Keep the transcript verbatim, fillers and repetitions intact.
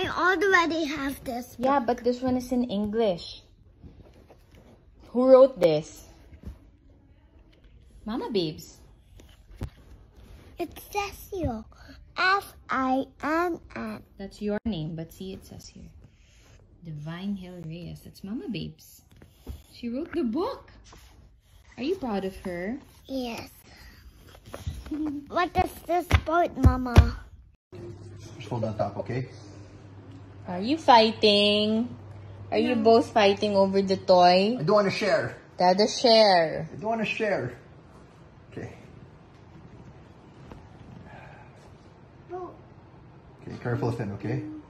I already have this. Yeah, but this one is in English. Who wrote this? Mama Babes. It says here. F I N N. That's your name, but see, it says here. Divine Hill Reyes. That's Mama Babes. She wrote the book. Are you proud of her? Yes. What is this boat, Mama? Just hold on top, okay? Are you fighting? Are no. you both fighting over the toy? I don't want to share. Dada, share. I don't want to share. Okay. Okay, careful, Finn, okay?